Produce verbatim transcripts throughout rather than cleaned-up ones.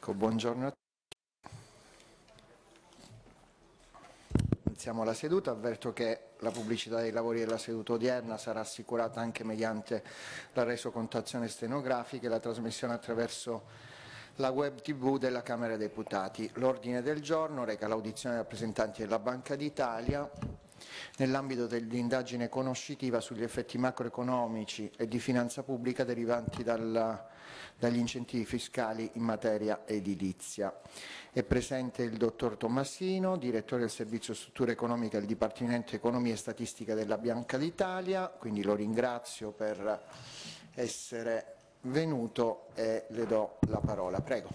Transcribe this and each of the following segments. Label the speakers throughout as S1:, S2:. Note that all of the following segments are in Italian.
S1: Ecco, buongiorno a tutti. Iniziamo la seduta. Avverto che la pubblicità dei lavori della seduta odierna sarà assicurata anche mediante la resocontazione stenografica e la trasmissione attraverso la web tivù della Camera dei Deputati. L'ordine del giorno reca l'audizione dei rappresentanti della Banca d'Italia nell'ambito dell'indagine conoscitiva sugli effetti macroeconomici e di finanza pubblica derivanti dalla, dagli incentivi fiscali in materia edilizia. È presente il dottor Tommasino, direttore del Servizio Struttura Economica del Dipartimento Economia e Statistica della Banca d'Italia, quindi lo ringrazio per essere venuto e le do la parola. Prego.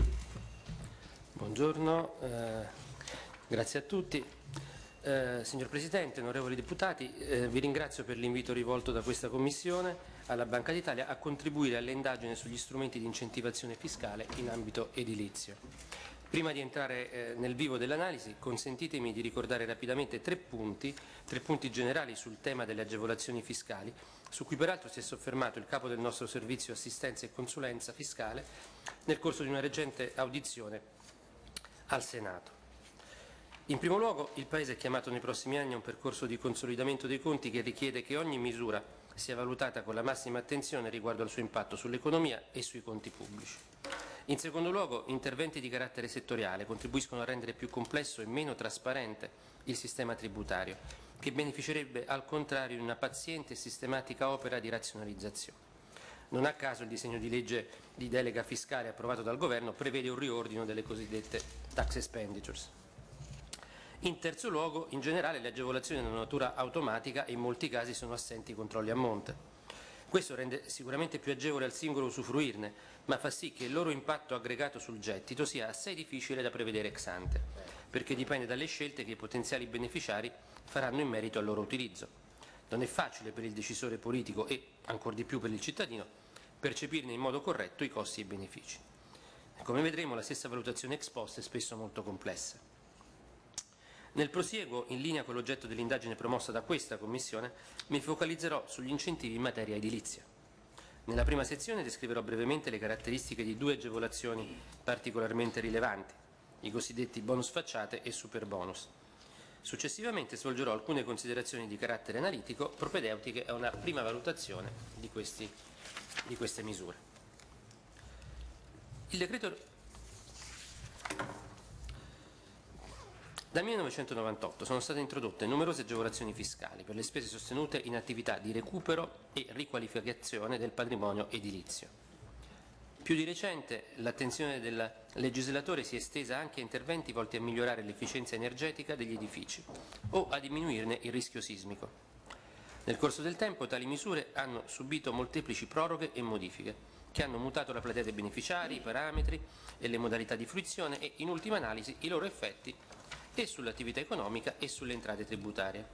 S2: Buongiorno, eh, grazie a tutti. Eh, signor Presidente, onorevoli deputati, eh, vi ringrazio per l'invito rivolto da questa Commissione alla Banca d'Italia a contribuire alle indagini sugli strumenti di incentivazione fiscale in ambito edilizio. Prima di entrare eh, nel vivo dell'analisi, consentitemi di ricordare rapidamente tre punti, tre punti generali sul tema delle agevolazioni fiscali, su cui peraltro si è soffermato il capo del nostro servizio assistenza e consulenza fiscale nel corso di una recente audizione al Senato. In primo luogo, il Paese è chiamato nei prossimi anni a un percorso di consolidamento dei conti che richiede che ogni misura sia valutata con la massima attenzione riguardo al suo impatto sull'economia e sui conti pubblici. In secondo luogo, interventi di carattere settoriale contribuiscono a rendere più complesso e meno trasparente il sistema tributario, che beneficerebbe al contrario di una paziente e sistematica opera di razionalizzazione. Non a caso il disegno di legge di delega fiscale approvato dal Governo prevede un riordino delle cosiddette tax expenditures. In terzo luogo, in generale, le agevolazioni hanno natura automatica e in molti casi sono assenti i controlli a monte. Questo rende sicuramente più agevole al singolo usufruirne, ma fa sì che il loro impatto aggregato sul gettito sia assai difficile da prevedere ex ante, perché dipende dalle scelte che i potenziali beneficiari faranno in merito al loro utilizzo. Non è facile per il decisore politico e, ancor di più per il cittadino, percepirne in modo corretto i costi e i benefici. Come vedremo, la stessa valutazione ex post è spesso molto complessa. Nel prosieguo, in linea con l'oggetto dell'indagine promossa da questa Commissione, mi focalizzerò sugli incentivi in materia edilizia. Nella prima sezione descriverò brevemente le caratteristiche di due agevolazioni particolarmente rilevanti, i cosiddetti bonus facciate e super bonus. Successivamente svolgerò alcune considerazioni di carattere analitico propedeutiche a una prima valutazione di, questi, di queste misure. Il decreto Dal millenovecentonovantotto sono state introdotte numerose agevolazioni fiscali per le spese sostenute in attività di recupero e riqualificazione del patrimonio edilizio. Più di recente l'attenzione del legislatore si è estesa anche a interventi volti a migliorare l'efficienza energetica degli edifici o a diminuirne il rischio sismico. Nel corso del tempo tali misure hanno subito molteplici proroghe e modifiche, che hanno mutato la platea dei beneficiari, i parametri e le modalità di fruizione e, in ultima analisi, i loro effetti e sull'attività economica e sulle entrate tributarie.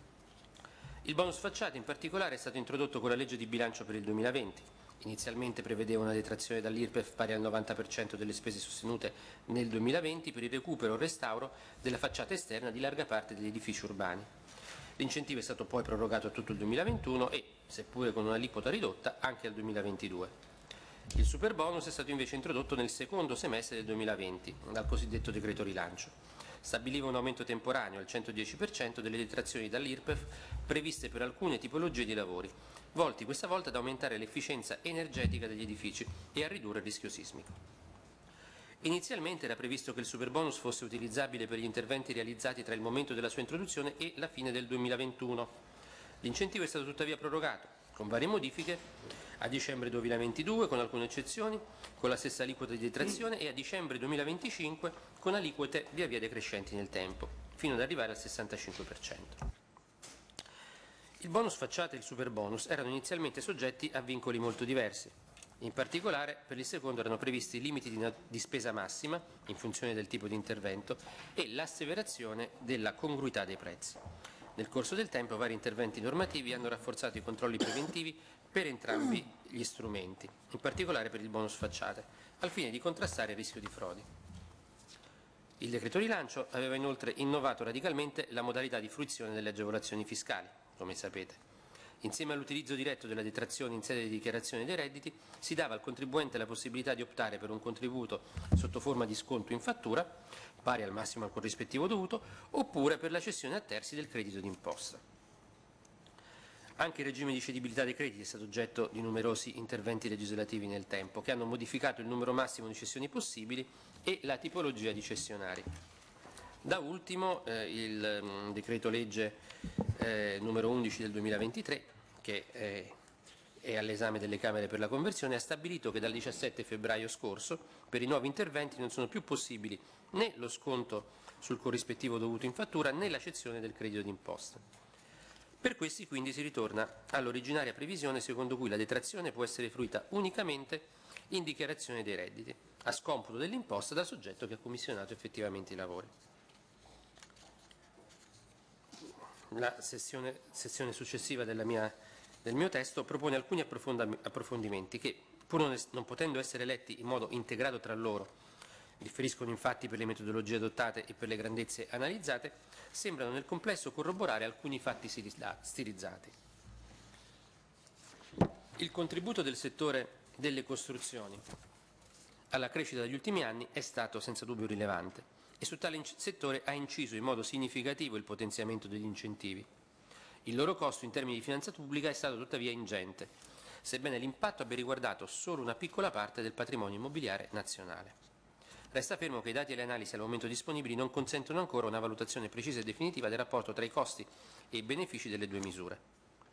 S2: Il bonus facciate in particolare è stato introdotto con la legge di bilancio per il duemilaventi. Inizialmente prevedeva una detrazione dall'I R P E F pari al novanta per cento delle spese sostenute nel duemilaventi per il recupero o restauro della facciata esterna di larga parte degli edifici urbani. L'incentivo è stato poi prorogato a tutto il duemilaventuno e, seppure con un'aliquota ridotta, anche al duemilaventidue. Il super bonus è stato invece introdotto nel secondo semestre del duemilaventi, dal cosiddetto decreto rilancio. Stabiliva un aumento temporaneo al centodieci per cento delle detrazioni dall'I R P E F previste per alcune tipologie di lavori, volti questa volta ad aumentare l'efficienza energetica degli edifici e a ridurre il rischio sismico. Inizialmente era previsto che il superbonus fosse utilizzabile per gli interventi realizzati tra il momento della sua introduzione e la fine del duemilaventuno. L'incentivo è stato tuttavia prorogato, con varie modifiche, a dicembre duemilaventidue con alcune eccezioni, con la stessa aliquota di detrazione e a dicembre duemilaventicinque con aliquote via via decrescenti nel tempo, fino ad arrivare al sessantacinque per cento. Il bonus facciate e il super bonus erano inizialmente soggetti a vincoli molto diversi. In particolare, per il secondo erano previsti limiti di, di spesa massima, in funzione del tipo di intervento, e l'asseverazione della congruità dei prezzi. Nel corso del tempo vari interventi normativi hanno rafforzato i controlli preventivi per entrambi gli strumenti, in particolare per il bonus facciate, al fine di contrastare il rischio di frodi. Il decreto rilancio aveva inoltre innovato radicalmente la modalità di fruizione delle agevolazioni fiscali, come sapete. Insieme all'utilizzo diretto della detrazione in sede di dichiarazione dei redditi, si dava al contribuente la possibilità di optare per un contributo sotto forma di sconto in fattura, pari al massimo al corrispettivo dovuto, oppure per la cessione a terzi del credito d'imposta. Anche il regime di cedibilità dei crediti è stato oggetto di numerosi interventi legislativi nel tempo, che hanno modificato il numero massimo di cessioni possibili e la tipologia di cessionari. Da ultimo eh, il um, decreto legge eh, numero undici del duemilaventitré, che eh, è all'esame delle Camere per la conversione, ha stabilito che dal diciassette febbraio scorso per i nuovi interventi non sono più possibili né lo sconto sul corrispettivo dovuto in fattura né la cessione del credito d'imposta. Per questi quindi si ritorna all'originaria previsione secondo cui la detrazione può essere fruita unicamente in dichiarazione dei redditi, a scomputo dell'imposta dal soggetto che ha commissionato effettivamente i lavori. La sessione, sezione successiva della mia, del mio testo propone alcuni approfondimenti che, pur non, es, non potendo essere letti in modo integrato tra loro, differiscono infatti per le metodologie adottate e per le grandezze analizzate, sembrano nel complesso corroborare alcuni fatti stilizzati. Il contributo del settore delle costruzioni alla crescita degli ultimi anni è stato senza dubbio rilevante e su tale settore ha inciso in modo significativo il potenziamento degli incentivi. Il loro costo in termini di finanza pubblica è stato tuttavia ingente, sebbene l'impatto abbia riguardato solo una piccola parte del patrimonio immobiliare nazionale. Resta fermo che i dati e le analisi al momento disponibili non consentono ancora una valutazione precisa e definitiva del rapporto tra i costi e i benefici delle due misure.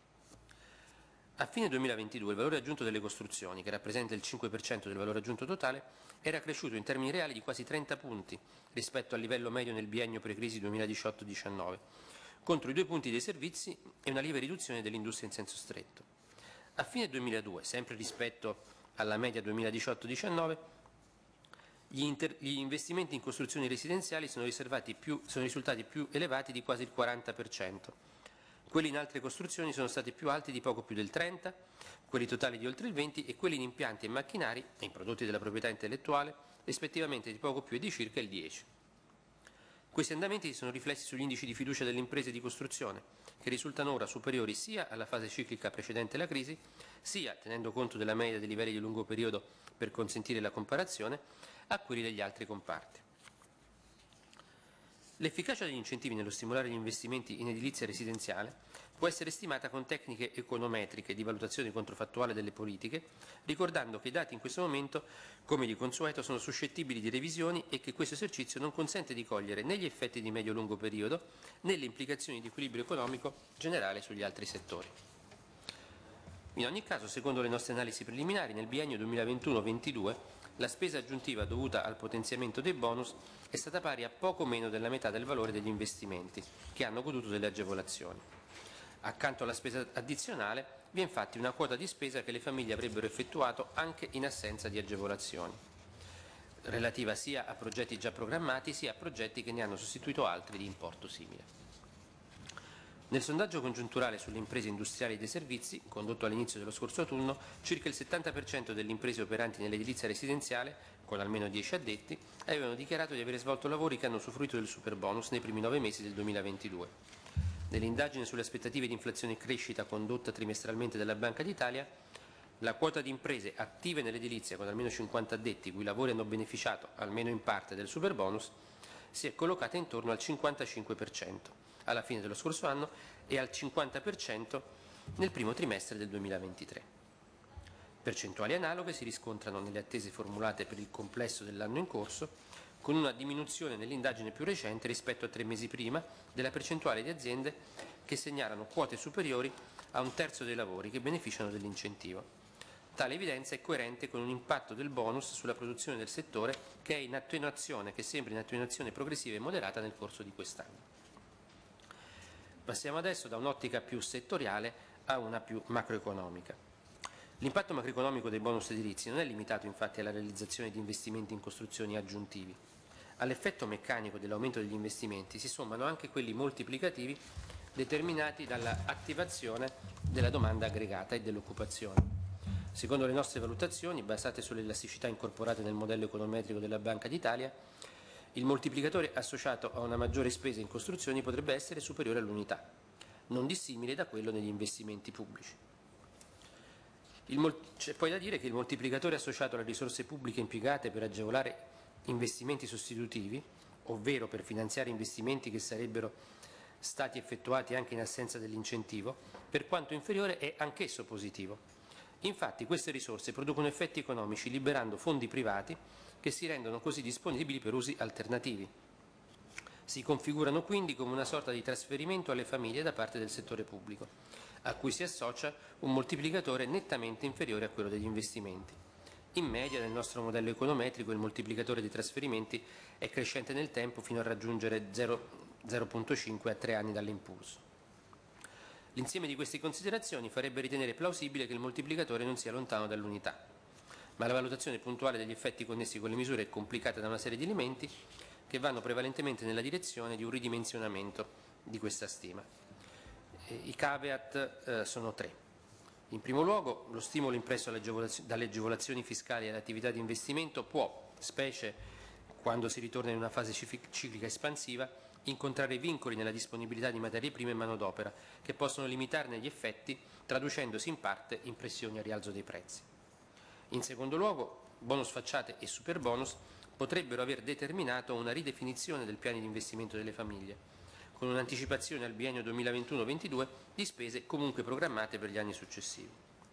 S2: A fine duemilaventidue il valore aggiunto delle costruzioni, che rappresenta il cinque per cento del valore aggiunto totale, era cresciuto in termini reali di quasi trenta punti rispetto al livello medio nel biennio pre-crisi duemiladiciotto diciannove, contro i due punti dei servizi e una lieve riduzione dell'industria in senso stretto. A fine duemiladue, sempre rispetto alla media duemiladiciotto diciannove, Gli, inter- gli investimenti in costruzioni residenziali sono, più, sono risultati più elevati di quasi il quaranta per cento. Quelli in altre costruzioni sono stati più alti di poco più del trenta per cento, quelli totali di oltre il venti per cento e quelli in impianti e macchinari e in prodotti della proprietà intellettuale rispettivamente di poco più e di circa il dieci per cento. Questi andamenti si sono riflessi sugli indici di fiducia delle imprese di costruzione, che risultano ora superiori sia alla fase ciclica precedente la crisi, sia, tenendo conto della media dei livelli di lungo periodo per consentire la comparazione, a quelli degli altri comparti. L'efficacia degli incentivi nello stimolare gli investimenti in edilizia residenziale può essere stimata con tecniche econometriche di valutazione controfattuale delle politiche, ricordando che i dati in questo momento, come di consueto, sono suscettibili di revisioni e che questo esercizio non consente di cogliere né gli effetti di medio-lungo periodo né le implicazioni di equilibrio economico generale sugli altri settori. In ogni caso, secondo le nostre analisi preliminari, nel biennio duemilaventuno ventidue la spesa aggiuntiva dovuta al potenziamento dei bonus è stata pari a poco meno della metà del valore degli investimenti, che hanno goduto delle agevolazioni. Accanto alla spesa addizionale vi è infatti una quota di spesa che le famiglie avrebbero effettuato anche in assenza di agevolazioni, relativa sia a progetti già programmati sia a progetti che ne hanno sostituito altri di importo simile. Nel sondaggio congiunturale sulle imprese industriali e dei servizi, condotto all'inizio dello scorso autunno, circa il settanta per cento delle imprese operanti nell'edilizia residenziale, con almeno dieci addetti, avevano dichiarato di aver svolto lavori che hanno usufruito del superbonus nei primi nove mesi del duemilaventidue. Nell'indagine sulle aspettative di inflazione e crescita condotta trimestralmente dalla Banca d'Italia, la quota di imprese attive nell'edilizia con almeno cinquanta addetti, cui lavori hanno beneficiato almeno in parte del superbonus, si è collocata intorno al cinquantacinque per cento. Alla fine dello scorso anno e al cinquanta per cento nel primo trimestre del duemilaventitré. Percentuali analoghe si riscontrano nelle attese formulate per il complesso dell'anno in corso, con una diminuzione nell'indagine più recente rispetto a tre mesi prima della percentuale di aziende che segnalano quote superiori a un terzo dei lavori che beneficiano dell'incentivo. Tale evidenza è coerente con un impatto del bonus sulla produzione del settore che è in attenuazione, che sembra in attenuazione progressiva e moderata nel corso di quest'anno. Passiamo adesso da un'ottica più settoriale a una più macroeconomica. L'impatto macroeconomico dei bonus edilizi non è limitato infatti alla realizzazione di investimenti in costruzioni aggiuntivi. All'effetto meccanico dell'aumento degli investimenti si sommano anche quelli moltiplicativi determinati dall'attivazione della domanda aggregata e dell'occupazione. Secondo le nostre valutazioni, basate sulle elasticità incorporate nel modello econometrico della Banca d'Italia, il moltiplicatore associato a una maggiore spesa in costruzioni potrebbe essere superiore all'unità. non dissimile da quello negli investimenti pubblici. C'è poi da dire che il moltiplicatore associato alle risorse pubbliche impiegate per agevolare investimenti sostitutivi, ovvero per finanziare investimenti che sarebbero stati effettuati anche in assenza dell'incentivo, per quanto inferiore è anch'esso positivo. Infatti queste risorse producono effetti economici liberando fondi privati che si rendono così disponibili per usi alternativi. Si configurano quindi come una sorta di trasferimento alle famiglie da parte del settore pubblico, a cui si associa un moltiplicatore nettamente inferiore a quello degli investimenti. In media, nel nostro modello econometrico, il moltiplicatore dei trasferimenti è crescente nel tempo fino a raggiungere zero virgola cinque a tre anni dall'impulso. L'insieme di queste considerazioni farebbe ritenere plausibile che il moltiplicatore non sia lontano dall'unità, ma la valutazione puntuale degli effetti connessi con le misure è complicata da una serie di elementi che vanno prevalentemente nella direzione di un ridimensionamento di questa stima. I caveat eh, sono tre. In primo luogo, lo stimolo impresso dalle agevolazioni fiscali alle attività di investimento può, specie quando si ritorna in una fase ciclica espansiva, incontrare vincoli nella disponibilità di materie prime e manodopera, che possono limitarne gli effetti, traducendosi in parte in pressioni a rialzo dei prezzi. In secondo luogo, bonus facciate e superbonus potrebbero aver determinato una ridefinizione del piano di investimento delle famiglie, con un'anticipazione al biennio duemilaventuno ventidue di spese comunque programmate per gli anni successivi.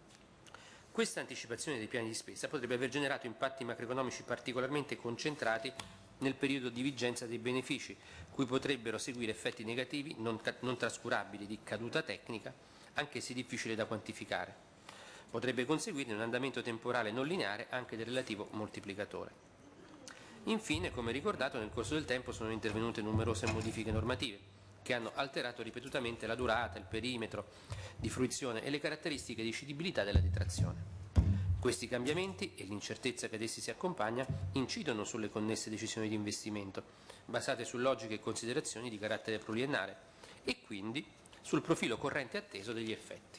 S2: Questa anticipazione dei piani di spesa potrebbe aver generato impatti macroeconomici particolarmente concentrati nel periodo di vigenza dei benefici, cui potrebbero seguire effetti negativi non, non trascurabili di caduta tecnica, anch'essi difficili da quantificare. Potrebbe conseguirne un andamento temporale non lineare anche del relativo moltiplicatore. Infine, come ricordato, nel corso del tempo sono intervenute numerose modifiche normative che hanno alterato ripetutamente la durata, il perimetro di fruizione e le caratteristiche di cedibilità della detrazione. Questi cambiamenti e l'incertezza che ad essi si accompagna incidono sulle connesse decisioni di investimento, basate su logiche e considerazioni di carattere pluriennale e quindi sul profilo corrente atteso degli effetti.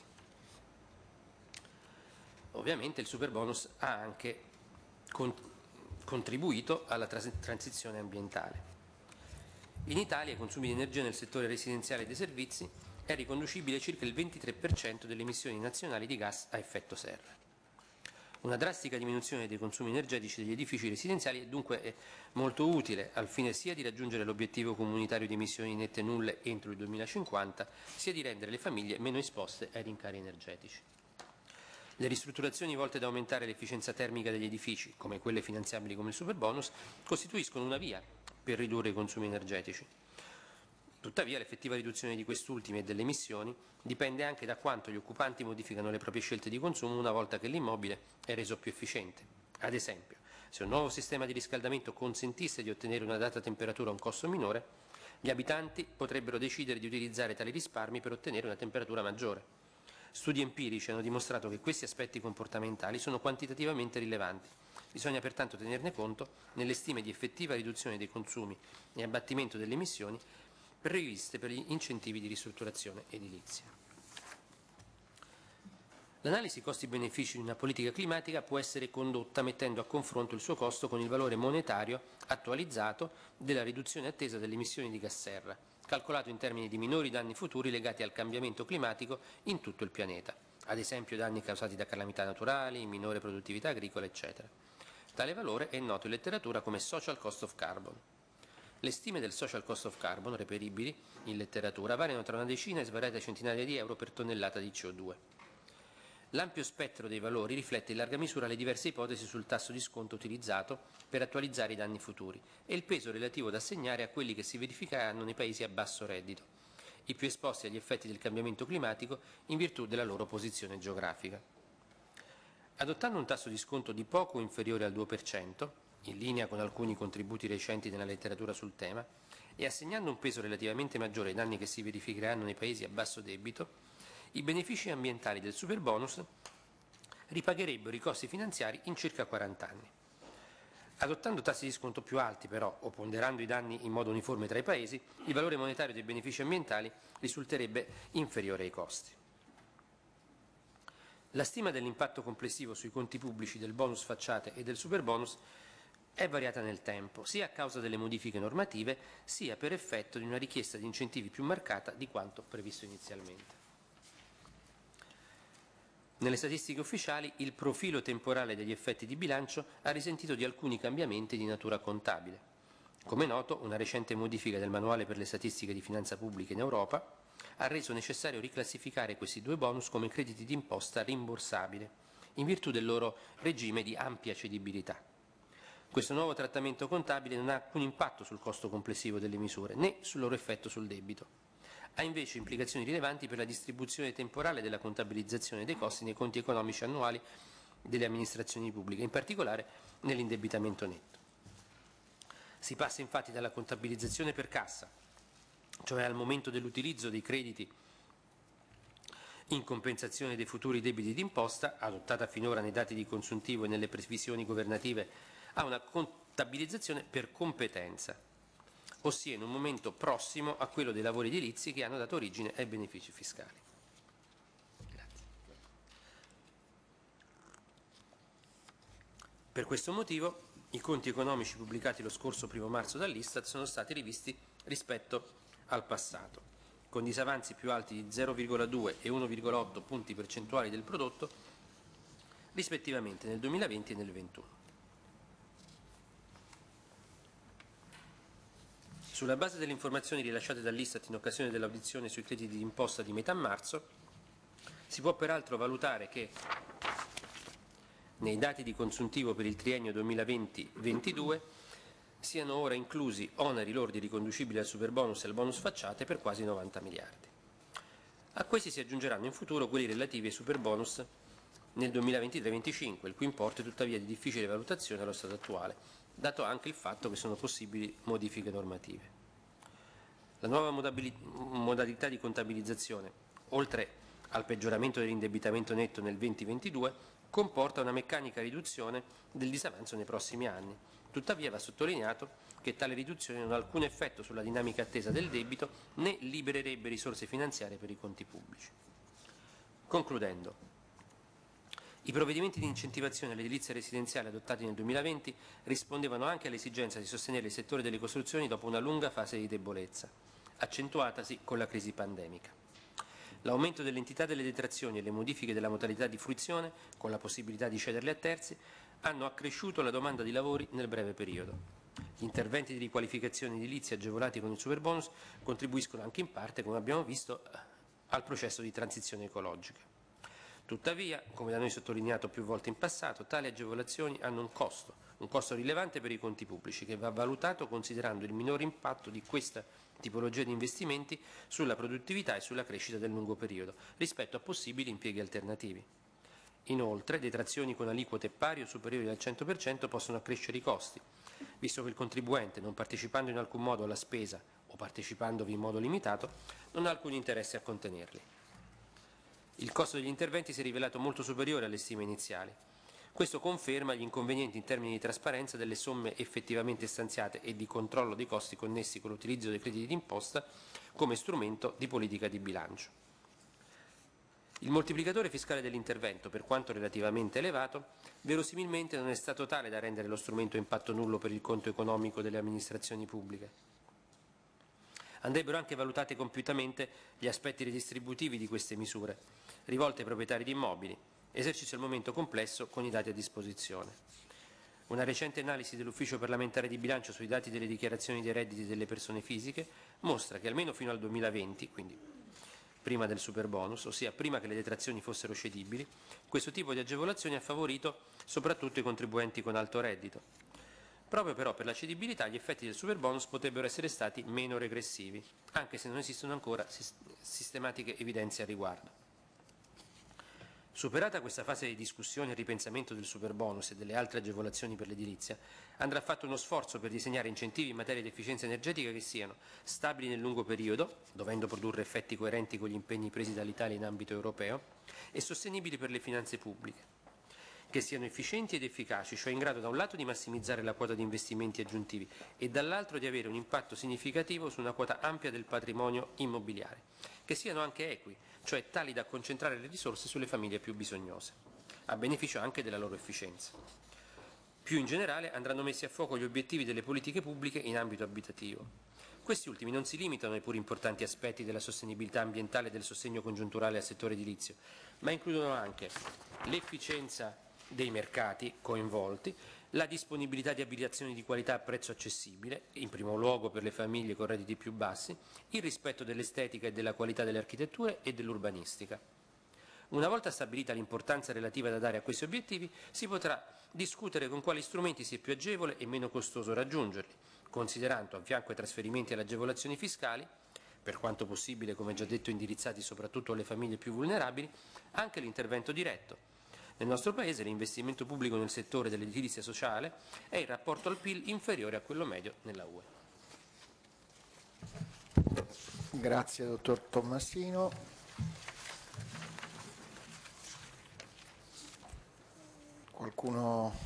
S2: Ovviamente il superbonus ha anche con contribuito alla transizione ambientale. In Italia i consumi di energia nel settore residenziale e dei servizi è riconducibile a circa il ventitré per cento delle emissioni nazionali di gas a effetto serra. Una drastica diminuzione dei consumi energetici degli edifici residenziali è dunque molto utile al fine sia di raggiungere l'obiettivo comunitario di emissioni nette nulle entro il duemilacinquanta, sia di rendere le famiglie meno esposte ai rincari energetici. Le ristrutturazioni volte ad aumentare l'efficienza termica degli edifici, come quelle finanziabili come il superbonus, costituiscono una via per ridurre i consumi energetici. Tuttavia l'effettiva riduzione di quest'ultimi e delle emissioni dipende anche da quanto gli occupanti modificano le proprie scelte di consumo una volta che l'immobile è reso più efficiente. Ad esempio, se un nuovo sistema di riscaldamento consentisse di ottenere una data temperatura a un costo minore, gli abitanti potrebbero decidere di utilizzare tali risparmi per ottenere una temperatura maggiore. Studi empirici hanno dimostrato che questi aspetti comportamentali sono quantitativamente rilevanti. Bisogna pertanto tenerne conto nelle stime di effettiva riduzione dei consumi e abbattimento delle emissioni previste per gli incentivi di ristrutturazione edilizia. L'analisi costi-benefici di una politica climatica può essere condotta mettendo a confronto il suo costo con il valore monetario attualizzato della riduzione attesa delle emissioni di gas serra, calcolato in termini di minori danni futuri legati al cambiamento climatico in tutto il pianeta, ad esempio danni causati da calamità naturali, minore produttività agricola, eccetera. Tale valore è noto in letteratura come social cost of carbon. Le stime del social cost of carbon reperibili in letteratura variano tra una decina e svariate centinaia di euro per tonnellata di C O due. L'ampio spettro dei valori riflette in larga misura le diverse ipotesi sul tasso di sconto utilizzato per attualizzare i danni futuri e il peso relativo da assegnare a quelli che si verificheranno nei paesi a basso reddito, i più esposti agli effetti del cambiamento climatico in virtù della loro posizione geografica. Adottando un tasso di sconto di poco inferiore al due per cento, in linea con alcuni contributi recenti nella letteratura sul tema, e assegnando un peso relativamente maggiore ai danni che si verificheranno nei paesi a basso debito, i benefici ambientali del superbonus ripagherebbero i costi finanziari in circa quaranta anni. Adottando tassi di sconto più alti però, o ponderando i danni in modo uniforme tra i paesi, il valore monetario dei benefici ambientali risulterebbe inferiore ai costi. La stima dell'impatto complessivo sui conti pubblici del bonus facciate e del superbonus è variata nel tempo, sia a causa delle modifiche normative, sia per effetto di una richiesta di incentivi più marcata di quanto previsto inizialmente. Nelle statistiche ufficiali il profilo temporale degli effetti di bilancio ha risentito di alcuni cambiamenti di natura contabile. Come noto, una recente modifica del manuale per le statistiche di finanza pubblica in Europa ha reso necessario riclassificare questi due bonus come crediti d'imposta rimborsabili, in virtù del loro regime di ampia cedibilità. Questo nuovo trattamento contabile non ha alcun impatto sul costo complessivo delle misure, né sul loro effetto sul debito. Ha invece implicazioni rilevanti per la distribuzione temporale della contabilizzazione dei costi nei conti economici annuali delle amministrazioni pubbliche, in particolare nell'indebitamento netto. Si passa infatti dalla contabilizzazione per cassa, cioè al momento dell'utilizzo dei crediti in compensazione dei futuri debiti d'imposta, adottata finora nei dati di consuntivo e nelle previsioni governative, a una contabilizzazione per competenza, ossia in un momento prossimo a quello dei lavori edilizi che hanno dato origine ai benefici fiscali. Grazie. Per questo motivo i conti economici pubblicati lo scorso primo marzo dall'Istat sono stati rivisti rispetto al passato, con disavanzi più alti di zero virgola due e uno virgola otto punti percentuali del prodotto, rispettivamente nel duemilaventi e nel duemilaventuno. Sulla base delle informazioni rilasciate dall'Istat in occasione dell'audizione sui crediti d'imposta di metà marzo, si può peraltro valutare che nei dati di consuntivo per il triennio duemilaventi ventidue siano ora inclusi oneri lordi riconducibili al superbonus e al bonus facciate per quasi novanta miliardi. A questi si aggiungeranno in futuro quelli relativi ai superbonus nel duemilaventitré venticinque, il cui importo è tuttavia di difficile valutazione allo stato attuale, dato anche il fatto che sono possibili modifiche normative. La nuova modalità di contabilizzazione, oltre al peggioramento dell'indebitamento netto nel duemilaventidue, comporta una meccanica riduzione del disavanzo nei prossimi anni. Tuttavia va sottolineato che tale riduzione non ha alcun effetto sulla dinamica attesa del debito né libererebbe risorse finanziarie per i conti pubblici. Concludendo, i provvedimenti di incentivazione all'edilizia residenziale adottati nel duemilaventi rispondevano anche all'esigenza di sostenere il settore delle costruzioni dopo una lunga fase di debolezza, accentuatasi con la crisi pandemica. L'aumento dell'entità delle detrazioni e le modifiche della modalità di fruizione, con la possibilità di cederle a terzi, hanno accresciuto la domanda di lavori nel breve periodo. Gli interventi di riqualificazione edilizia agevolati con il superbonus contribuiscono anche in parte, come abbiamo visto, al processo di transizione ecologica. Tuttavia, come da noi sottolineato più volte in passato, tali agevolazioni hanno un costo, un costo rilevante per i conti pubblici, che va valutato considerando il minore impatto di questa tipologia di investimenti sulla produttività e sulla crescita del lungo periodo, rispetto a possibili impieghi alternativi. Inoltre, detrazioni con aliquote pari o superiori al cento per cento possono accrescere i costi, visto che il contribuente, non partecipando in alcun modo alla spesa o partecipandovi in modo limitato, non ha alcun interesse a contenerli. Il costo degli interventi si è rivelato molto superiore alle stime iniziali. Questo conferma gli inconvenienti in termini di trasparenza delle somme effettivamente stanziate e di controllo dei costi connessi con l'utilizzo dei crediti d'imposta come strumento di politica di bilancio. Il moltiplicatore fiscale dell'intervento, per quanto relativamente elevato, verosimilmente non è stato tale da rendere lo strumento impatto nullo per il conto economico delle amministrazioni pubbliche. Andrebbero anche valutati compiutamente gli aspetti redistributivi di queste misure, rivolte ai proprietari di immobili, esercizio al momento complesso con i dati a disposizione. Una recente analisi dell'Ufficio parlamentare di bilancio sui dati delle dichiarazioni dei redditi delle persone fisiche mostra che almeno fino al duemilaventi, quindi prima del superbonus, ossia prima che le detrazioni fossero cedibili, questo tipo di agevolazione ha favorito soprattutto i contribuenti con alto reddito. Proprio però per la cedibilità gli effetti del superbonus potrebbero essere stati meno regressivi, anche se non esistono ancora sistematiche evidenze al riguardo. Superata questa fase di discussione e ripensamento del superbonus e delle altre agevolazioni per l'edilizia, andrà fatto uno sforzo per disegnare incentivi in materia di efficienza energetica che siano stabili nel lungo periodo, dovendo produrre effetti coerenti con gli impegni presi dall'Italia in ambito europeo, e sostenibili per le finanze pubbliche, che siano efficienti ed efficaci, cioè in grado da un lato di massimizzare la quota di investimenti aggiuntivi e dall'altro di avere un impatto significativo su una quota ampia del patrimonio immobiliare, che siano anche equi, cioè tali da concentrare le risorse sulle famiglie più bisognose, a beneficio anche della loro efficienza. Più in generale andranno messi a fuoco gli obiettivi delle politiche pubbliche in ambito abitativo. Questi ultimi non si limitano ai pur importanti aspetti della sostenibilità ambientale e del sostegno congiunturale al settore edilizio, ma includono anche l'efficienza dei mercati coinvolti, la disponibilità di abitazioni di qualità a prezzo accessibile, in primo luogo per le famiglie con redditi più bassi, il rispetto dell'estetica e della qualità delle architetture e dell'urbanistica. Una volta stabilita l'importanza relativa da dare a questi obiettivi, si potrà discutere con quali strumenti sia più agevole e meno costoso raggiungerli, considerando, a fianco ai trasferimenti e alle agevolazioni fiscali, per quanto possibile, come già detto, indirizzati soprattutto alle famiglie più vulnerabili, anche l'intervento diretto. Nel nostro Paese l'investimento pubblico nel settore dell'edilizia sociale è in rapporto al P I L inferiore a quello medio nella U E.
S1: Grazie dottor Tommasino. Qualcuno?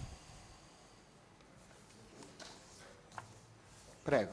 S1: Prego.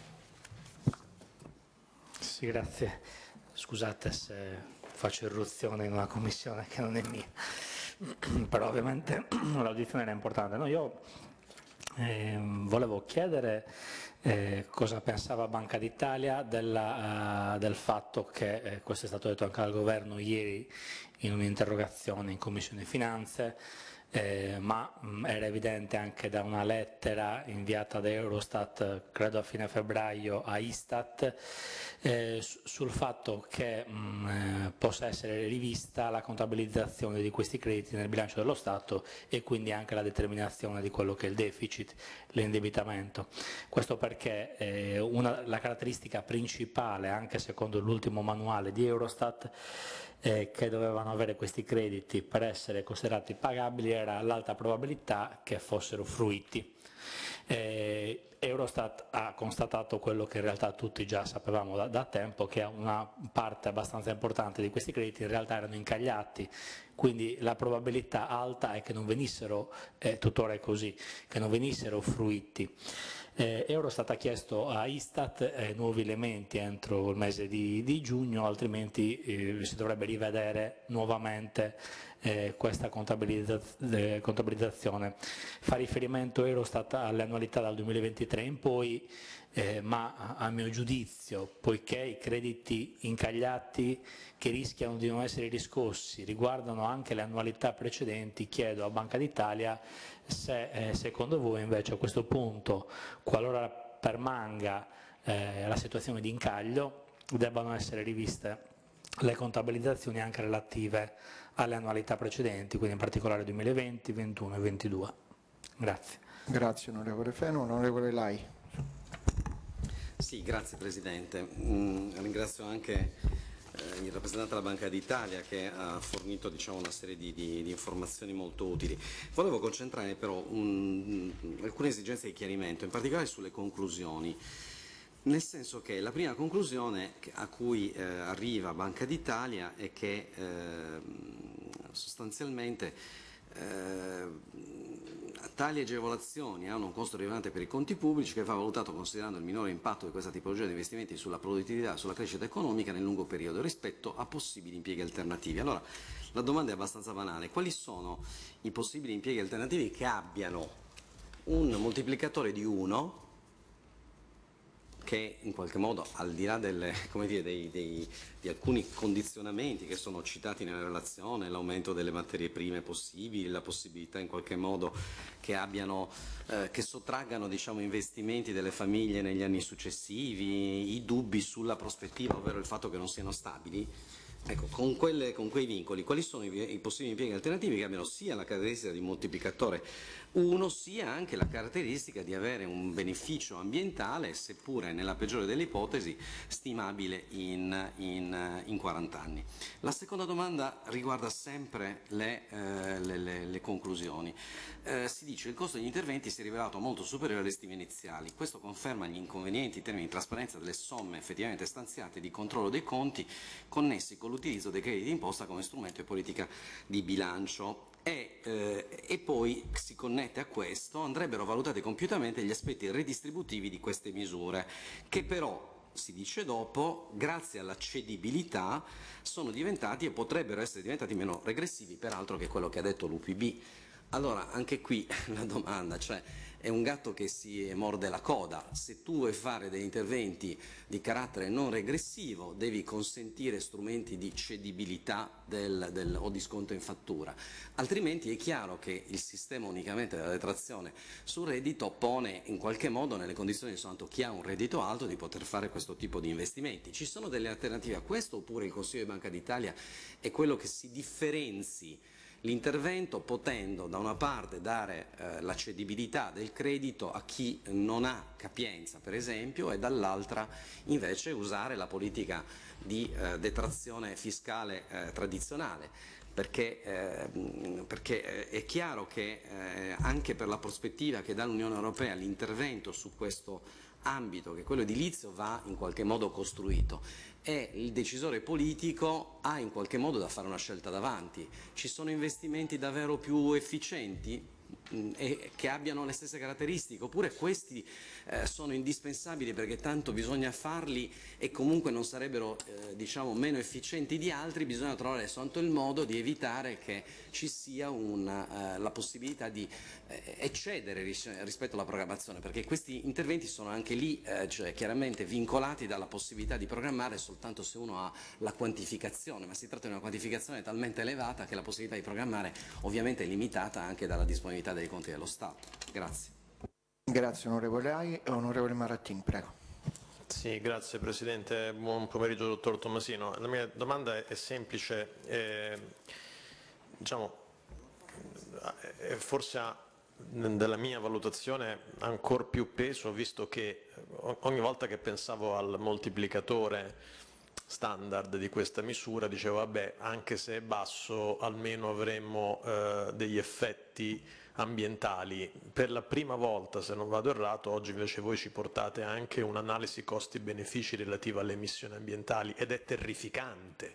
S3: Sì, grazie. Scusate se faccio irruzione in una commissione che non è mia, però ovviamente l'audizione era importante. No, io eh, volevo chiedere eh, cosa pensava Banca d'Italia della, uh, del fatto che, eh, questo è stato detto anche al Governo ieri in un'interrogazione in Commissione Finanze, Eh, ma mh, era evidente anche da una lettera inviata da Eurostat, credo a fine febbraio, a Istat, eh, su, sul fatto che mh, eh, possa essere rivista la contabilizzazione di questi crediti nel bilancio dello Stato e quindi anche la determinazione di quello che è il deficit, l'indebitamento. Questo perché eh, una, la caratteristica principale, anche secondo l'ultimo manuale di Eurostat, Eh, che dovevano avere questi crediti per essere considerati pagabili era l'alta probabilità che fossero fruiti. Eh, Eurostat ha constatato quello che in realtà tutti già sapevamo da, da tempo, che una parte abbastanza importante di questi crediti in realtà erano incagliati, quindi la probabilità alta è che non venissero, eh, tuttora è così, che non venissero fruiti. Eh, Eurostat ha chiesto a Istat eh, nuovi elementi entro il mese di, di giugno, altrimenti eh, si dovrebbe rivedere nuovamente eh, questa contabilizza- eh, contabilizzazione. Fa riferimento Eurostat alle annualità dal duemilaventitré in poi, eh, ma a, a mio giudizio, poiché i crediti incagliati che rischiano di non essere riscossi riguardano anche le annualità precedenti, chiedo a Banca d'Italia se eh, secondo voi invece a questo punto, qualora permanga eh, la situazione di incaglio, debbano essere riviste le contabilizzazioni anche relative alle annualità precedenti, quindi in particolare duemilaventi, ventuno e ventidue. Grazie.
S1: Grazie onorevole Feno. Onorevole Lai.
S4: Sì, grazie Presidente. Mm, ringrazio anche il rappresentante della Banca d'Italia che ha fornito, diciamo, una serie di, di, di informazioni molto utili. Volevo concentrare però un, alcune esigenze di chiarimento, in particolare sulle conclusioni, nel senso che la prima conclusione a cui eh, arriva Banca d'Italia è che eh, sostanzialmente eh, tali agevolazioni hanno un costo rilevante per i conti pubblici che va valutato considerando il minore impatto di questa tipologia di investimenti sulla produttività e sulla crescita economica nel lungo periodo rispetto a possibili impieghi alternativi. Allora, la domanda è abbastanza banale. Quali sono i possibili impieghi alternativi che abbiano un moltiplicatore di uno che in qualche modo, al di là delle, come dire, dei, dei, di alcuni condizionamenti che sono citati nella relazione, l'aumento delle materie prime possibili, la possibilità in qualche modo che abbiano, eh, che sottraggano, diciamo, investimenti delle famiglie negli anni successivi, i dubbi sulla prospettiva, ovvero il fatto che non siano stabili. Ecco, con, quelle, con quei vincoli, quali sono i, i possibili impieghi alternativi che abbiano sia la caratteristica di moltiplicatore uno, sia anche la caratteristica di avere un beneficio ambientale, seppure nella peggiore delle ipotesi, stimabile in, in, in quaranta anni. La seconda domanda riguarda sempre le, eh, le, le, le conclusioni. Eh, si dice che il costo degli interventi si è rivelato molto superiore alle stime iniziali. Questo conferma gli inconvenienti in termini di trasparenza delle somme effettivamente stanziate e di controllo dei conti connessi con l'utilizzo dei crediti d'imposta come strumento di politica di bilancio. E, eh, e poi si connette a questo, andrebbero valutati compiutamente gli aspetti redistributivi di queste misure, che però, si dice dopo, grazie alla cedibilità sono diventati e potrebbero essere diventati meno regressivi, peraltro che quello che ha detto l'U P B Allora, anche qui la domanda, cioè è un gatto che si morde la coda. Se tu vuoi fare degli interventi di carattere non regressivo, devi consentire strumenti di cedibilità del, del, o di sconto in fattura, altrimenti è chiaro che il sistema unicamente della detrazione sul reddito pone in qualche modo nelle condizioni soltanto chi ha un reddito alto di poter fare questo tipo di investimenti. Ci sono delle alternative a questo, oppure il Consiglio di Banca d'Italia è quello che si differenzi l'intervento, potendo da una parte dare eh, la cedibilità del credito a chi non ha capienza, per esempio, e dall'altra invece usare la politica di eh, detrazione fiscale eh, tradizionale, perché, eh, perché è chiaro che eh, anche per la prospettiva che dà l'Unione Europea l'intervento su questo ambito, che quello edilizio, va in qualche modo costruito, e il decisore politico ha in qualche modo da fare una scelta davanti. Ci sono investimenti davvero più efficienti mh, e che abbiano le stesse caratteristiche, oppure questi eh, sono indispensabili perché tanto bisogna farli e comunque non sarebbero eh, diciamo meno efficienti di altri. Bisogna trovare soltanto il modo di evitare che ci sia una, eh, la possibilità di eh, eccedere ris rispetto alla programmazione, perché questi interventi sono anche lì eh, cioè, chiaramente vincolati dalla possibilità di programmare soltanto se uno ha la quantificazione, ma si tratta di una quantificazione talmente elevata che la possibilità di programmare ovviamente è limitata anche dalla disponibilità dei conti dello Stato. Grazie.
S1: Grazie onorevole Ai. Onorevole Marattin, prego.
S5: Sì, grazie Presidente, buon pomeriggio dottor Tomasino. La mia domanda è semplice, eh, diciamo, eh, forse ha della mia valutazione ancora più peso, visto che ogni volta che pensavo al moltiplicatore standard di questa misura dicevo vabbè, anche se è basso almeno avremmo eh, degli effetti ambientali. Per la prima volta, se non vado errato, oggi invece voi ci portate anche un'analisi costi-benefici relativa alle emissioni ambientali, ed è terrificante.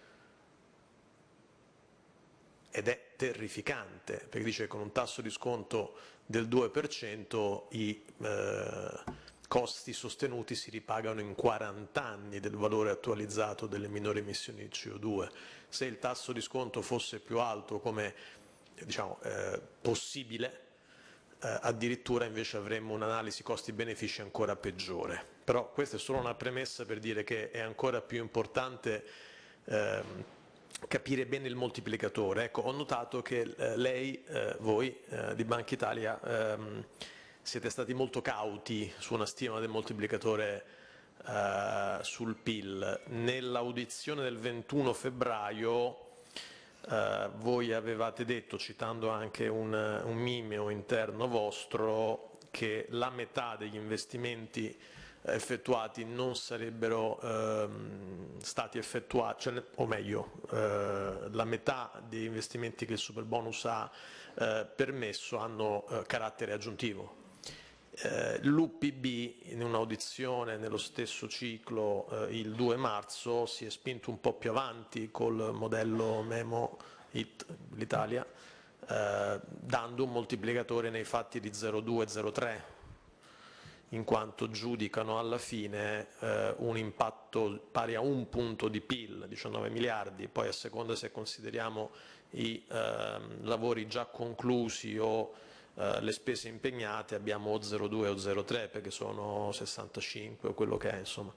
S5: Ed è terrificante, perché dice che con un tasso di sconto del due per cento i eh, costi sostenuti si ripagano in quaranta anni del valore attualizzato delle minori emissioni di C O due. Se il tasso di sconto fosse più alto, come diciamo, eh, possibile, eh, addirittura invece avremmo un'analisi costi-benefici ancora peggiore. Però questa è solo una premessa per dire che è ancora più importante eh, capire bene il moltiplicatore. Ecco, ho notato che eh, lei, eh, voi eh, di Banca Italia, ehm, siete stati molto cauti su una stima del moltiplicatore eh, sul P I L. Nell'audizione del ventuno febbraio Uh, voi avevate detto, citando anche un, un mimeo interno vostro, che la metà degli investimenti effettuati non sarebbero uh, stati effettuati, cioè, o meglio, uh, la metà degli investimenti che il Superbonus ha uh, permesso hanno uh, carattere aggiuntivo. Uh, L'U P B, in un'audizione nello stesso ciclo uh, il due marzo, si è spinto un po' più avanti col modello Memo I T l'Italia, uh, dando un moltiplicatore nei fatti di zero virgola due zero virgola tre, in quanto giudicano alla fine uh, un impatto pari a un punto di P I L, diciannove miliardi, poi a seconda se consideriamo i uh, lavori già conclusi o Uh, le spese impegnate abbiamo o zero virgola due o zero virgola tre, perché sono sessantacinque o quello che è, insomma.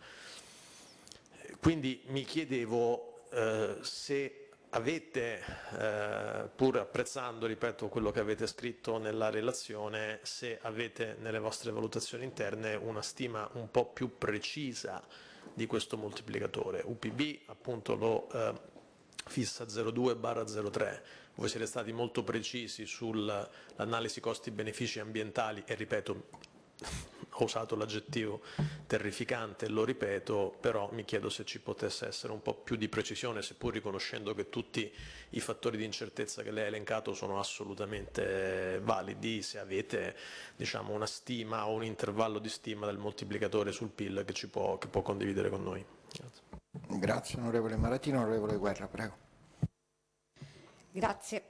S5: Quindi mi chiedevo uh, se avete, uh, pur apprezzando, ripeto, quello che avete scritto nella relazione, se avete nelle vostre valutazioni interne una stima un po' più precisa di questo moltiplicatore. U P B appunto lo uh, fissa zero virgola due zero virgola tre. Voi siete stati molto precisi sull'analisi costi-benefici ambientali e, ripeto, ho usato l'aggettivo terrificante, lo ripeto, però mi chiedo se ci potesse essere un po' più di precisione, seppur riconoscendo che tutti i fattori di incertezza che lei ha elencato sono assolutamente validi, se avete, diciamo, una stima o un intervallo di stima del moltiplicatore sul P I L che, ci può, che può condividere con noi.
S1: Grazie. Grazie onorevole Maratino. Onorevole Guerra, prego.
S6: Grazie.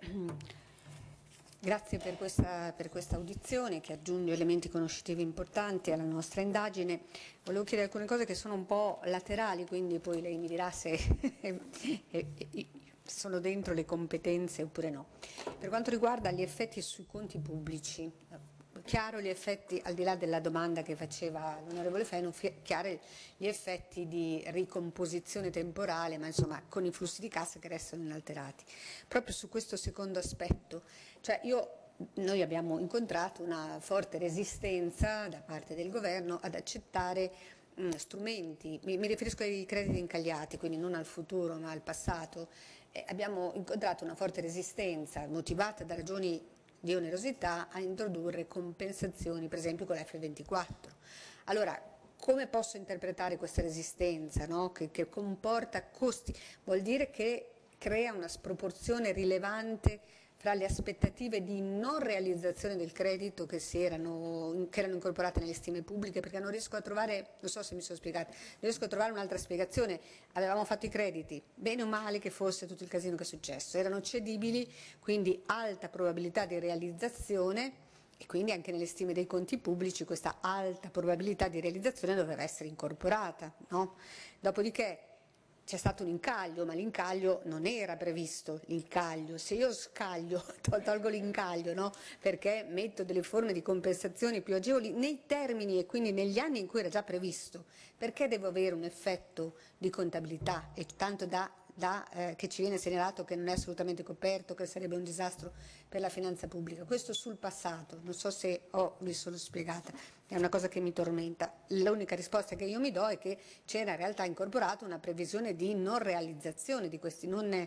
S6: Grazie per questa, per questa audizione che aggiunge elementi conoscitivi importanti alla nostra indagine. Volevo chiedere alcune cose che sono un po' laterali, quindi poi lei mi dirà se sono dentro le competenze oppure no. Per quanto riguarda gli effetti sui conti pubblici, chiaro gli effetti, al di là della domanda che faceva l'onorevole Feno, chiari gli effetti di ricomposizione temporale, ma insomma con i flussi di cassa che restano inalterati. Proprio su questo secondo aspetto, cioè io, noi abbiamo incontrato una forte resistenza da parte del governo ad accettare mh, strumenti, mi, mi riferisco ai crediti incagliati, quindi non al futuro ma al passato. Eh, abbiamo incontrato una forte resistenza motivata da ragioni di onerosità a introdurre compensazioni, per esempio con l'F ventiquattro. Allora, come posso interpretare questa resistenza, no? che, che comporta costi? Vuol dire che crea una sproporzione rilevante fra le aspettative di non realizzazione del credito che, si erano, che erano incorporate nelle stime pubbliche, perché non riesco a trovare, non so se mi sono spiegata, non riesco a trovare un'altra spiegazione. Avevamo fatto i crediti, bene o male che fosse tutto il casino che è successo, erano cedibili, quindi alta probabilità di realizzazione, e quindi anche nelle stime dei conti pubblici questa alta probabilità di realizzazione doveva essere incorporata, no? Dopodiché c'è stato un incaglio, ma l'incaglio non era previsto, l'incaglio. Se io scaglio, tolgo l'incaglio, no? Perché metto delle forme di compensazione più agevoli nei termini e quindi negli anni in cui era già previsto, perché devo avere un effetto di contabilità e tanto da, da eh, che ci viene segnalato che non è assolutamente coperto, che sarebbe un disastro per la finanza pubblica. Questo sul passato, non so se ho, mi sono spiegata, è una cosa che mi tormenta. L'unica risposta che io mi do è che c'era in realtà incorporata una previsione di non realizzazione di questi, non eh,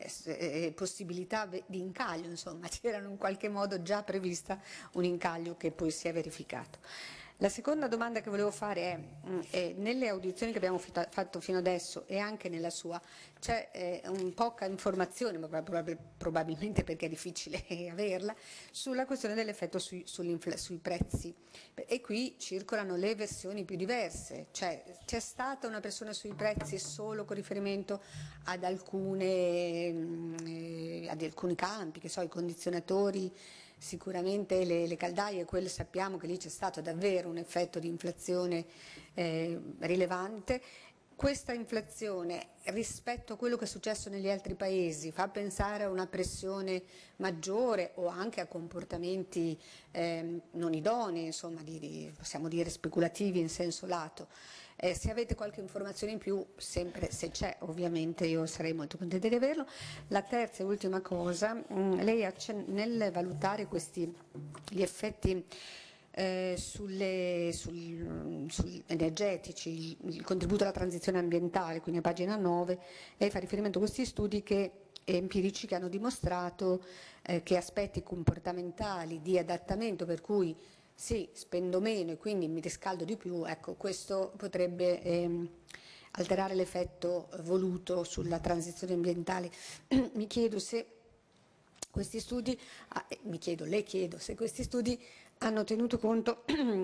S6: eh, possibilità di incaglio, insomma, c'era in qualche modo già prevista un incaglio che poi si è verificato. La seconda domanda che volevo fare è, è nelle audizioni che abbiamo fatto fino adesso e anche nella sua, c'è eh, un poca informazione, ma probabilmente perché è difficile averla, sulla questione dell'effetto sui, sui prezzi. E qui circolano le versioni più diverse, cioè c'è stata una pressione sui prezzi solo con riferimento ad, alcune, eh, ad alcuni campi, che so, i condizionatori, sicuramente le, le caldaie, quelle sappiamo che lì c'è stato davvero un effetto di inflazione eh, rilevante. Questa inflazione rispetto a quello che è successo negli altri paesi fa pensare a una pressione maggiore o anche a comportamenti eh, non idonei, insomma, di, di, possiamo dire speculativi in senso lato. Eh, se avete qualche informazione in più, sempre se c'è, ovviamente io sarei molto contenta di averlo. La terza e ultima cosa, mh, lei nel valutare questi gli effetti eh, sulle, sul, sul energetici, il, il contributo alla transizione ambientale, quindi a pagina nove, lei fa riferimento a questi studi che empirici che hanno dimostrato eh, che aspetti comportamentali di adattamento, per cui sì, spendo meno e quindi mi riscaldo di più, ecco, questo potrebbe ehm, alterare l'effetto voluto sulla transizione ambientale. Mi chiedo se questi studi, ah, eh, mi chiedo, le chiedo, se questi studi hanno tenuto conto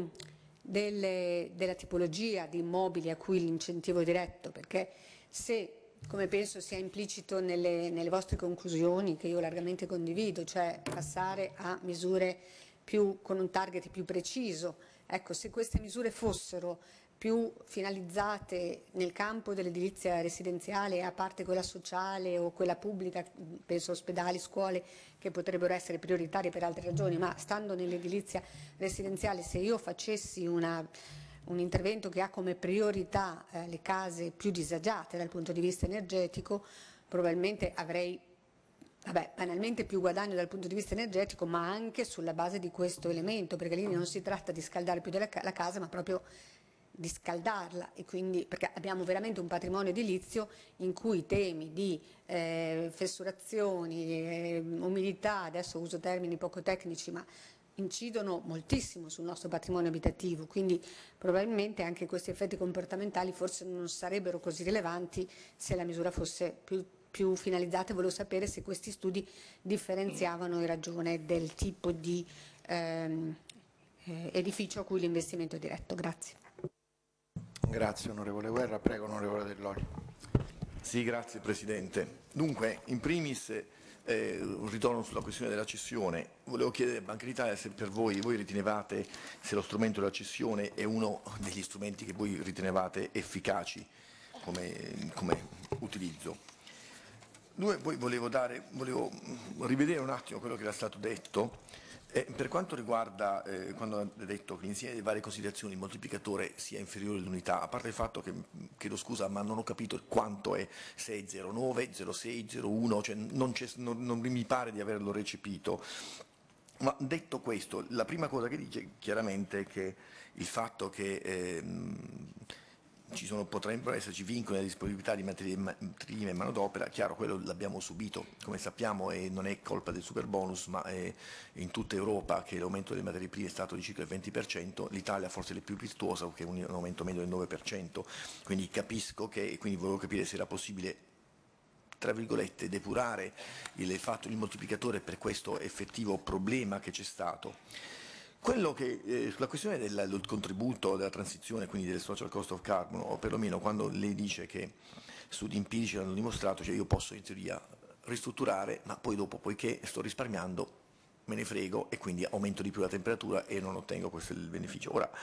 S6: delle, della tipologia di immobili a cui l'incentivo è diretto, perché se, come penso sia implicito nelle, nelle vostre conclusioni, che io largamente condivido, cioè passare a misure più, con un target più preciso. Ecco, se queste misure fossero più finalizzate nel campo dell'edilizia residenziale, a parte quella sociale o quella pubblica, penso ospedali, scuole, che potrebbero essere prioritarie per altre ragioni, ma stando nell'edilizia residenziale, se io facessi una, un intervento che ha come priorità eh, le case più disagiate dal punto di vista energetico, probabilmente avrei Vabbè, banalmente più guadagno dal punto di vista energetico, ma anche sulla base di questo elemento, perché lì non si tratta di scaldare più della la casa, ma proprio di scaldarla, e quindi perché abbiamo veramente un patrimonio edilizio in cui i temi di eh, fessurazioni, eh, umidità, adesso uso termini poco tecnici, ma incidono moltissimo sul nostro patrimonio abitativo, quindi probabilmente anche questi effetti comportamentali forse non sarebbero così rilevanti se la misura fosse più più finalizzate. Volevo sapere se questi studi differenziavano in ragione del tipo di ehm, eh, edificio a cui l'investimento è diretto. Grazie.
S7: Grazie onorevole Guerra, prego onorevole Dell'Olio.
S8: Sì, grazie Presidente. Dunque, in primis eh, un ritorno sulla questione della cessione. Volevo chiedere a Banca d'Italia se per voi, voi ritenevate se lo strumento della cessione è uno degli strumenti che voi ritenevate efficaci come, come utilizzo. Due, poi volevo, dare, volevo rivedere un attimo quello che era stato detto. Eh, per quanto riguarda, eh, quando ha detto che l'insieme delle varie considerazioni il moltiplicatore sia inferiore all'unità, a parte il fatto che, chiedo scusa, ma non ho capito quanto è, se è zero virgola nove, zero virgola sei, zero virgola uno, cioè non, non, non mi pare di averlo recepito. Ma detto questo, la prima cosa che dice chiaramente è che il fatto che ehm, ci sono, potrebbero esserci vincoli nella disponibilità di materie prime e manodopera, chiaro, quello l'abbiamo subito, come sappiamo, e non è colpa del superbonus, ma è in tutta Europa che l'aumento delle materie prime è stato di circa il venti per cento, l'Italia forse è più virtuosa perché è un aumento medio del nove per cento, quindi capisco che, quindi volevo capire se era possibile, tra virgolette, depurare il, fatto, il moltiplicatore per questo effettivo problema che c'è stato. Quello che, eh, sulla questione del, del contributo della transizione, quindi del social cost of carbon, o perlomeno quando lei dice che studi empirici hanno dimostrato, cioè io posso in teoria ristrutturare, ma poi dopo, poiché sto risparmiando, me ne frego e quindi aumento di più la temperatura e non ottengo questo il beneficio. Ora,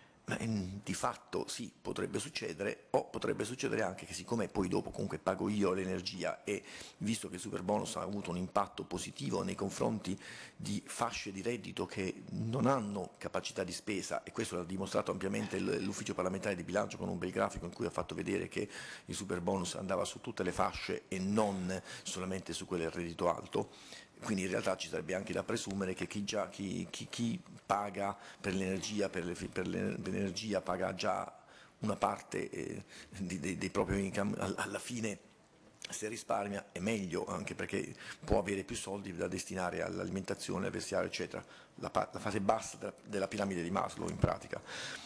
S8: di fatto sì, potrebbe succedere, o potrebbe succedere anche che siccome poi dopo comunque pago io l'energia e visto che il superbonus ha avuto un impatto positivo nei confronti di fasce di reddito che non hanno capacità di spesa, e questo l'ha dimostrato ampiamente l'ufficio parlamentare di bilancio con un bel grafico in cui ha fatto vedere che il superbonus andava su tutte le fasce e non solamente su quelle del reddito alto, quindi in realtà ci sarebbe anche da presumere che chi, già, chi, chi, chi paga per l'energia, per, per l'energia paga già una parte eh, di, dei, dei propri income, alla fine se risparmia è meglio, anche perché può avere più soldi da destinare all'alimentazione, al vestiario, eccetera, la, la fase bassa della, della piramide di Maslow in pratica.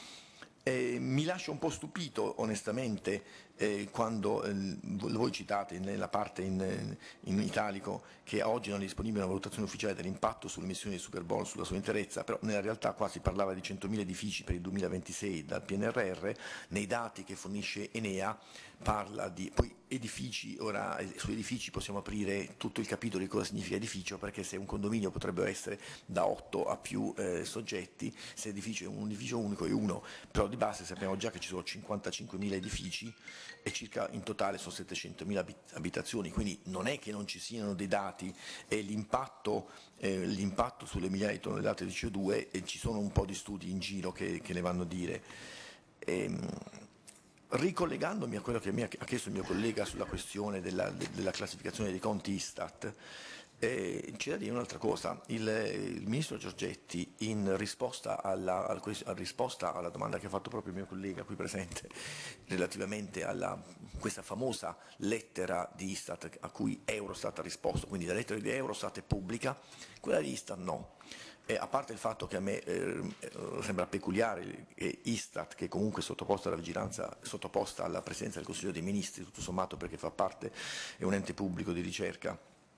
S8: Eh, mi lascia un po' stupito onestamente eh, quando eh, voi citate nella parte in, in italico che oggi non è disponibile una valutazione ufficiale dell'impatto sulle emissioni del superbonus sulla sua interezza, però nella realtà qua si parlava di centomila edifici per il duemilaventisei dal P N R R, nei dati che fornisce Enea parla di poi edifici, ora su edifici possiamo aprire tutto il capitolo di cosa significa edificio, perché se un condominio potrebbe essere da otto a più eh, soggetti, se edificio è un edificio unico è uno, però di base sappiamo già che ci sono cinquantacinquemila edifici e circa in totale sono settecentomila abitazioni, quindi non è che non ci siano dei dati e l'impatto, eh, l'impatto sulle migliaia di tonnellate di C O due, e ci sono un po' di studi in giro che, che ne vanno a dire. Ehm, Ricollegandomi a quello che mi ha chiesto il mio collega sulla questione della, della classificazione dei conti Istat, eh, c'è da dire un'altra cosa. Il, il Ministro Giorgetti, in risposta alla, alla, risposta alla domanda che ha fatto proprio il mio collega qui presente, relativamente a questa famosa lettera di Istat a cui Eurostat ha risposto, quindi la lettera di Eurostat è pubblica, quella di Istat no. E a parte il fatto che a me eh, sembra peculiare che Istat, che comunque è sottoposta alla vigilanza, sottoposta alla Presidenza del Consiglio dei Ministri, tutto sommato perché fa parte, è un ente pubblico di ricerca,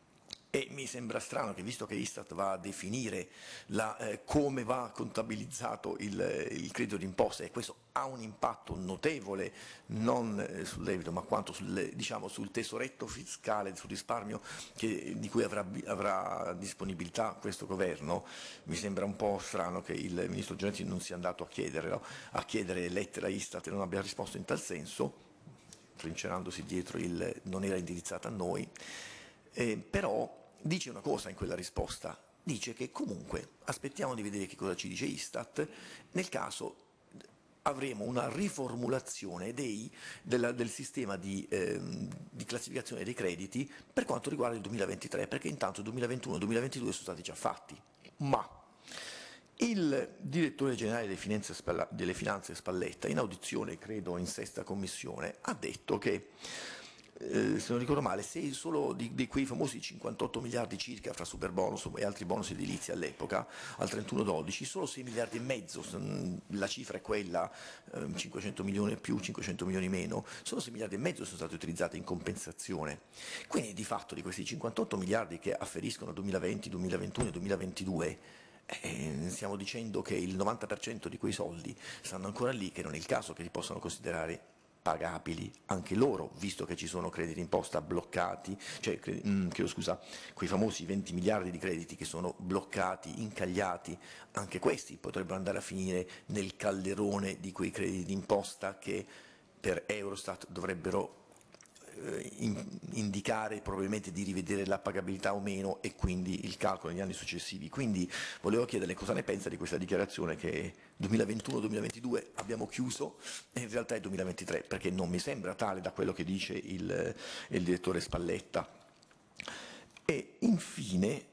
S8: e mi sembra strano che, visto che Istat va a definire la, eh, come va contabilizzato il, il credito d'imposta, e questo ha un impatto notevole non eh, sul debito ma quanto sul, diciamo, sul tesoretto fiscale, sul risparmio che, di cui avrà, avrà disponibilità questo governo, mi sembra un po' strano che il Ministro Giorgetti non sia andato a chiedere, no? a chiedere lettera Istat e non abbia risposto in tal senso, trincerandosi dietro il non era indirizzata a noi, eh, però dice una cosa in quella risposta, dice che comunque aspettiamo di vedere che cosa ci dice Istat, nel caso avremo una riformulazione dei, della, del sistema di, eh, di classificazione dei crediti per quanto riguarda il duemilaventitré, perché intanto il duemilaventuno e il duemilaventidue sono stati già fatti, ma il direttore generale delle finanze, delle finanze Spalletta, in audizione credo in sesta commissione, ha detto che Eh, se non ricordo male, se solo di, di quei famosi cinquantotto miliardi circa fra superbonus e altri bonus edilizi all'epoca, al trentuno dodici, solo sei miliardi e mezzo, la cifra è quella, eh, cinquecento milioni più, cinquecento milioni meno, solo sei miliardi e mezzo sono stati utilizzati in compensazione. Quindi di fatto di questi cinquantotto miliardi che afferiscono al duemilaventi, duemilaventuno e duemilaventidue, eh, stiamo dicendo che il novanta per cento di quei soldi stanno ancora lì, che non è il caso che li possano considerare pagabili anche loro, visto che ci sono crediti d'imposta bloccati, cioè, mh, chiedo scusa, quei famosi venti miliardi di crediti che sono bloccati, incagliati, anche questi potrebbero andare a finire nel calderone di quei crediti d'imposta che per Eurostat dovrebbero eh, in, indicare probabilmente di rivedere la pagabilità o meno e quindi il calcolo negli anni successivi. Quindi volevo chiederle cosa ne pensa di questa dichiarazione che duemilaventuno duemilaventidue abbiamo chiuso e in realtà è duemilaventitré, perché non mi sembra tale da quello che dice il, il direttore Spalletta. E infine,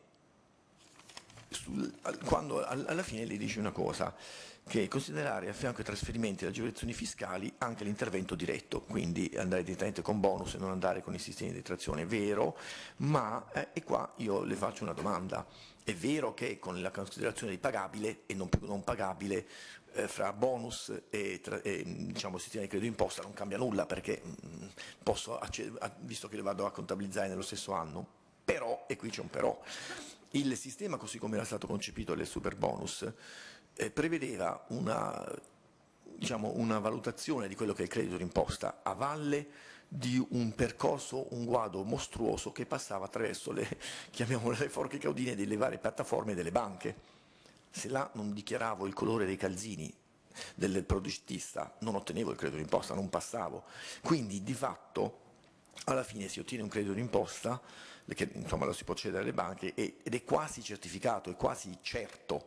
S8: sul, quando alla fine lei dice una cosa, che considerare a fianco ai trasferimenti e alle agevolazioni fiscali anche l'intervento diretto, quindi andare direttamente con bonus e non andare con i sistemi di detrazione. È vero, ma eh, e qua io le faccio una domanda. È vero che con la considerazione di pagabile e non più non pagabile eh, fra bonus e, tra, e diciamo, sistema di credito d'imposta non cambia nulla, perché mh, posso, visto che le vado a contabilizzare nello stesso anno, però, e qui c'è un però, il sistema così come era stato concepito del super bonus eh, prevedeva una, diciamo, una valutazione di quello che è il credito d'imposta a valle di un percorso, un guado mostruoso che passava attraverso le, chiamiamole le forche caudine delle varie piattaforme delle banche. Se là non dichiaravo il colore dei calzini del progettista non ottenevo il credito d'imposta, non passavo. Quindi di fatto alla fine si ottiene un credito d'imposta che insomma lo si può cedere alle banche ed è quasi certificato, è quasi certo.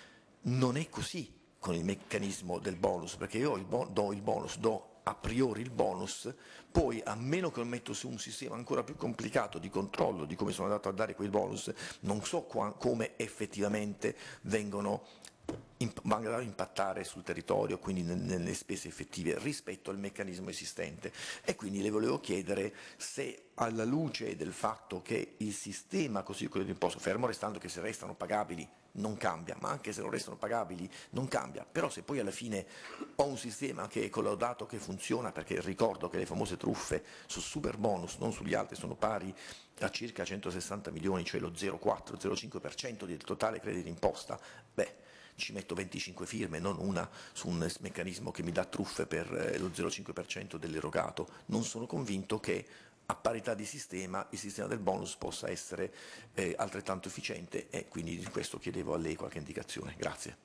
S8: Non è così con il meccanismo del bonus, perché io il bon- do il bonus, do a priori il bonus, poi a meno che lo metto su un sistema ancora più complicato di controllo di come sono andato a dare quei bonus, non so qua- come effettivamente vengono vanno a impattare sul territorio, quindi nelle spese effettive rispetto al meccanismo esistente. E quindi le volevo chiedere se, alla luce del fatto che il sistema così quello d'imposta, fermo restando che se restano pagabili non cambia, ma anche se non restano pagabili non cambia, però se poi alla fine ho un sistema che è collaudato, che funziona, perché ricordo che le famose truffe su super bonus, non sugli altri, sono pari a circa centosessanta milioni, cioè lo zero virgola quattro zero virgola cinque per cento del totale credito d'imposta, beh, ci metto venticinque firme, non una su un meccanismo che mi dà truffe per lo zero virgola cinque per cento dell'erogato. Non sono convinto che a parità di sistema il sistema del bonus possa essere eh, altrettanto efficiente e quindi di questo chiedevo a lei qualche indicazione. Grazie.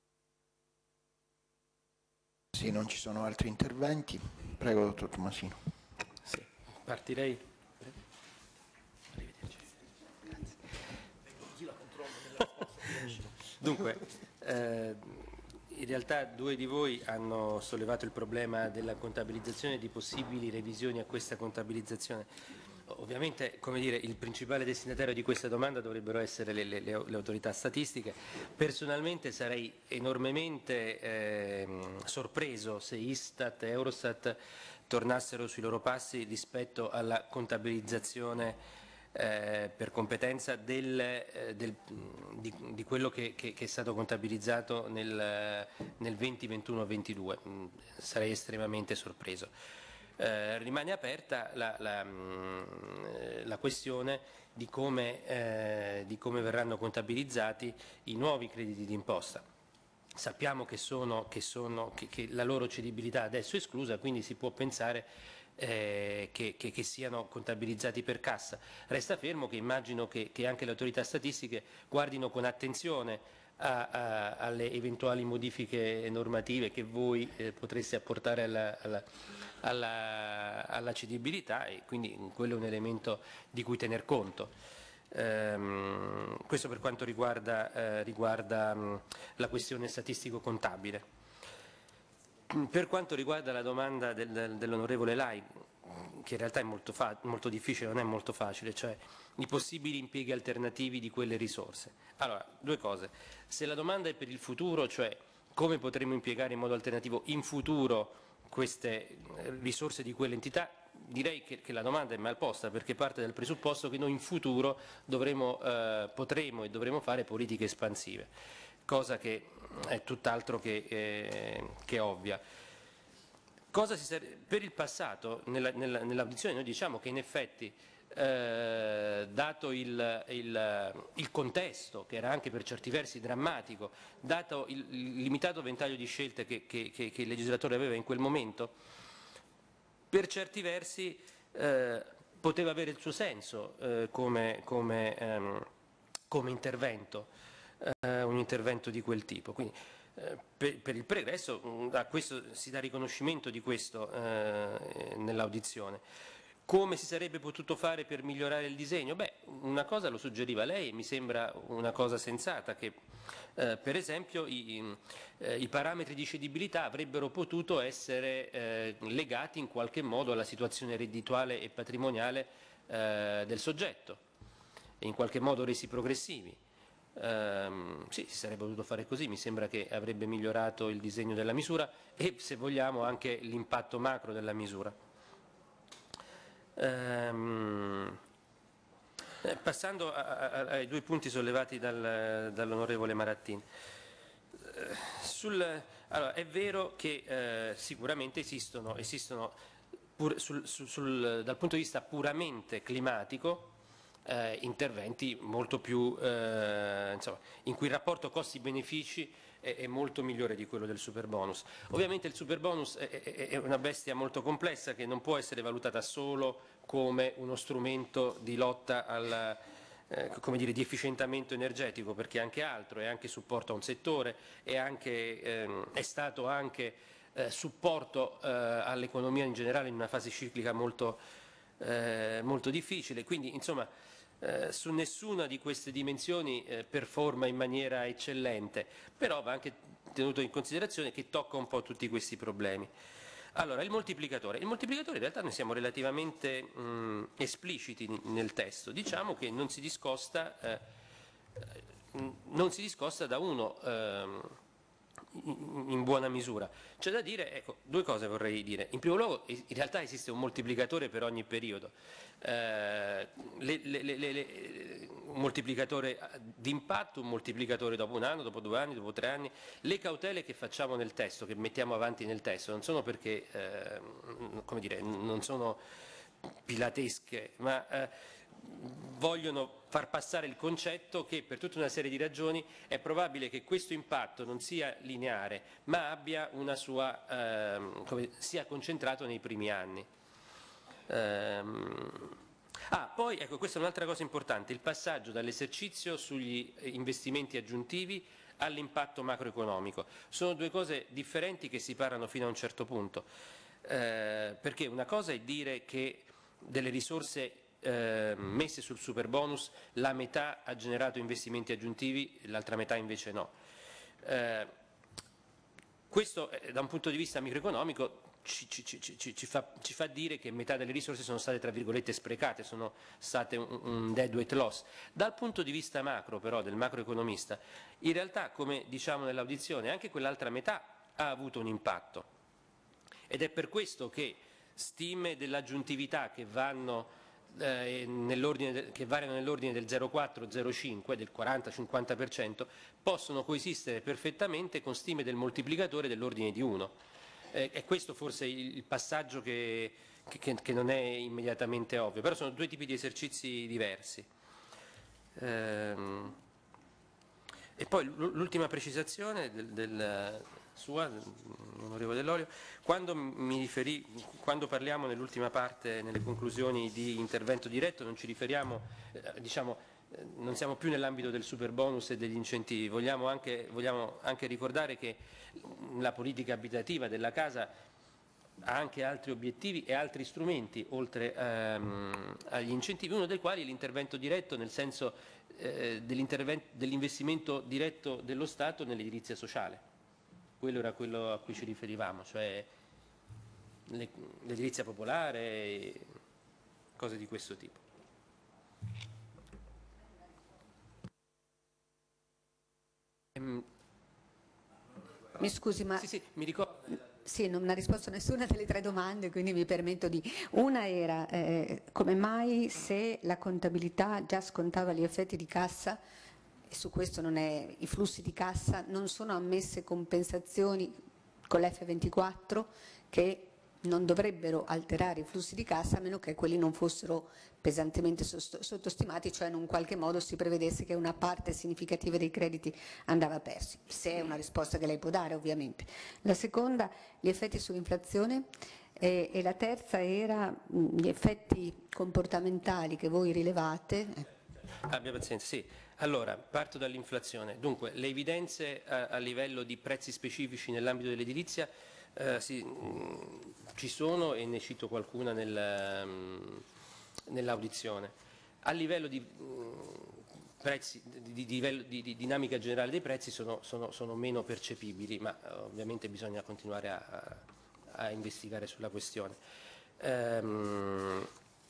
S1: Sì, non ci sono altri interventi. Prego, dottor Tomasino.
S2: Sì, partirei. Arrivederci. Grazie. Dunque, eh, in realtà due di voi hanno sollevato il problema della contabilizzazione e di possibili revisioni a questa contabilizzazione. Ovviamente, come dire, il principale destinatario di questa domanda dovrebbero essere le, le, le autorità statistiche. Personalmente sarei enormemente eh, sorpreso se Istat e Eurostat tornassero sui loro passi rispetto alla contabilizzazione Eh, per competenza del, eh, del, di, di quello che, che, che è stato contabilizzato nel, nel venti ventuno ventidue. Mm, sarei estremamente sorpreso. Eh, rimane aperta la, la, mh, la questione di come, eh, di come verranno contabilizzati i nuovi crediti d'imposta. Sappiamo che, sono, che, sono, che, che la loro cedibilità adesso è esclusa, quindi si può pensare Eh, che, che, che siano contabilizzati per cassa. Resta fermo che immagino che, che anche le autorità statistiche guardino con attenzione a, a, alle eventuali modifiche normative che voi eh, potreste apportare alla, alla, alla, alla cedibilità e quindi quello è un elemento di cui tener conto. Ehm, questo per quanto riguarda, eh, riguarda mh, la questione statistico-contabile. Per quanto riguarda la domanda del, del, dell'onorevole Lai, che in realtà è molto, fa- molto difficile, non è molto facile, cioè i possibili impieghi alternativi di quelle risorse. Allora, due cose. Se la domanda è per il futuro, cioè come potremo impiegare in modo alternativo in futuro queste risorse di quell'entità, direi che, che la domanda è mal posta, perché parte dal presupposto che noi in futuro dovremo, eh, potremo e dovremo fare politiche espansive, cosa che è tutt'altro che, eh, che ovvia. Cosa si serve? Per il passato, nella, nella, nell'audizione noi diciamo che in effetti, eh, dato il, il, il contesto, che era anche per certi versi drammatico, dato il, il limitato ventaglio di scelte che, che, che, che il legislatore aveva in quel momento, per certi versi eh, poteva avere il suo senso eh, come, come, ehm, come intervento. Uh, un intervento di quel tipo. Quindi, uh, per, per il pregresso, mh, a questo, si dà riconoscimento di questo uh, nell'audizione. come si sarebbe potuto fare per migliorare il disegno? Beh, una cosa lo suggeriva lei e mi sembra una cosa sensata, che eh, per esempio i, eh, i parametri di cedibilità avrebbero potuto essere eh, legati in qualche modo alla situazione reddituale e patrimoniale eh, del soggetto e in qualche modo resi progressivi. Um, sì, si sarebbe potuto fare così, mi sembra che avrebbe migliorato il disegno della misura e, se vogliamo, anche l'impatto macro della misura. Um, eh, passando a, a, ai due punti sollevati dal, dall'onorevole Marattini. Eh, sul, allora, è vero che eh, sicuramente esistono, esistono pur, sul, sul, sul, dal punto di vista puramente climatico, Eh, interventi molto più, eh, insomma, in cui il rapporto costi-benefici è, è molto migliore di quello del superbonus. Ovviamente il superbonus è, è, è una bestia molto complessa che non può essere valutata solo come uno strumento di lotta al, eh, come dire, di efficientamento energetico, perché è anche altro, è anche supporto a un settore, è, anche, ehm, è stato anche eh, supporto eh, all'economia in generale in una fase ciclica molto, eh, molto difficile. Quindi, insomma, Eh, su nessuna di queste dimensioni eh, performa in maniera eccellente, però va anche tenuto in considerazione che tocca un po' tutti questi problemi. Allora, il moltiplicatore. Il moltiplicatore in realtà noi siamo relativamente mh, espliciti nel testo, diciamo che non si discosta, eh, non si discosta da uno eh, in buona misura. C'è da dire, ecco, due cose vorrei dire. In primo luogo, in realtà esiste un moltiplicatore per ogni periodo. Eh, le, le, le, le, un moltiplicatore d'impatto, un moltiplicatore dopo un anno, dopo due anni, dopo tre anni. Le cautele che facciamo nel testo, che mettiamo avanti nel testo, non sono perché, eh, come dire, non sono pilatesche, ma eh, vogliono far passare il concetto che per tutta una serie di ragioni è probabile che questo impatto non sia lineare, ma abbia una sua, ehm, come, sia concentrato nei primi anni. Ehm, ah, poi, ecco, questa è un'altra cosa importante, il passaggio dall'esercizio sugli investimenti aggiuntivi all'impatto macroeconomico. Sono due cose differenti che si parlano fino a un certo punto, eh, perché una cosa è dire che delle risorse eh, messe sul superbonus la metà ha generato investimenti aggiuntivi, l'altra metà invece no. Eh, questo eh, da un punto di vista microeconomico ci, ci, ci, ci, ci, fa, ci fa dire che metà delle risorse sono state tra virgolette sprecate, sono state un, un deadweight loss. Dal punto di vista macro però, del macroeconomista, in realtà, come diciamo nell'audizione, anche quell'altra metà ha avuto un impatto ed è per questo che stime dell'aggiuntività che vanno eh, nell'ordine, che variano nell'ordine del zero virgola quattro zero virgola cinque, del quaranta cinquanta per cento, possono coesistere perfettamente con stime del moltiplicatore dell'ordine di uno. Eh, è questo forse il passaggio che, che, che non è immediatamente ovvio, però sono due tipi di esercizi diversi. Ehm, e poi l'ultima precisazione del, del sua, onorevole Dell'Olio, quando mi riferì, quando parliamo nell'ultima parte, nelle conclusioni di intervento diretto, non ci riferiamo, eh, diciamo, eh, non siamo più nell'ambito del superbonus e degli incentivi, vogliamo anche, vogliamo anche ricordare che la politica abitativa della casa ha anche altri obiettivi e altri strumenti oltre ehm, agli incentivi, uno dei quali è l'intervento diretto, nel senso eh, dell'investimento diretto dello Stato nell'edilizia sociale. Quello era quello a cui ci riferivamo, cioè l'edilizia popolare e cose di questo tipo.
S6: Mi scusi, ma...
S2: Sì, sì, mi ricordo...
S6: Sì, non ha risposto a nessuna delle tre domande, quindi mi permetto di... Una era eh, come mai, se la contabilità già scontava gli effetti di cassa, e su questo non è, i flussi di cassa, non sono ammesse compensazioni con l'F ventiquattro che non dovrebbero alterare i flussi di cassa a meno che quelli non fossero pesantemente sottostimati, cioè in un qualche modo si prevedesse che una parte significativa dei crediti andava persi, se è una risposta che lei può dare ovviamente. La seconda, gli effetti sull'inflazione, e, e la terza era mh, gli effetti comportamentali che voi rilevate.
S2: Abbia pazienza, sì. Allora, parto dall'inflazione. Dunque, le evidenze a, a livello di prezzi specifici nell'ambito dell'edilizia eh, sì, mh, ci sono e ne cito qualcuna nel, mh, nell'audizione. A livello di, mh, prezzi, di, di, di, di dinamica generale dei prezzi sono, sono, sono meno percepibili, ma eh, ovviamente bisogna continuare a, a, a investigare sulla questione. Ehm,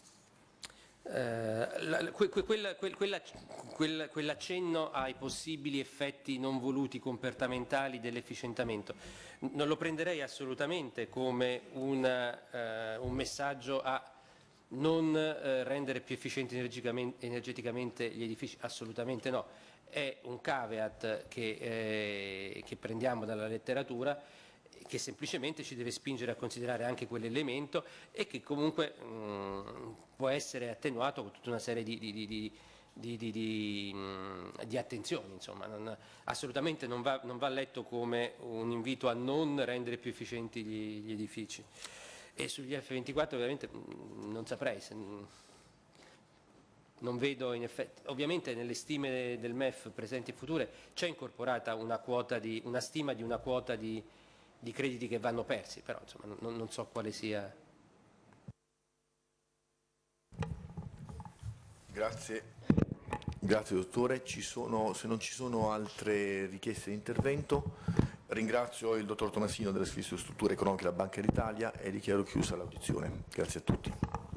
S2: Eh, la, que, que, quella, quella, quella, quell'accenno ai possibili effetti non voluti comportamentali dell'efficientamento non lo prenderei assolutamente come una, eh, un messaggio a non eh, rendere più efficienti energeticamente, energeticamente gli edifici, assolutamente no, è un caveat che, eh, che prendiamo dalla letteratura, che semplicemente ci deve spingere a considerare anche quell'elemento e che comunque mh, può essere attenuato con tutta una serie di, di, di, di, di, di, di, mh, di attenzioni. Insomma, non, assolutamente non va, non va letto come un invito a non rendere più efficienti gli, gli edifici. E sugli F ventiquattro ovviamente mh, non saprei, se, mh, non vedo in effetti, ovviamente nelle stime del M E F presenti e future c'è incorporata una, quota di, una stima di una quota di di crediti che vanno persi, però insomma, non, non so quale sia.
S8: Grazie, grazie dottore. Ci sono, se non ci sono altre richieste di intervento, ringrazio il dottor Tomasino dell'Istituto di Strutture Economiche della Banca d'Italia e dichiaro chiusa l'audizione. Grazie a tutti.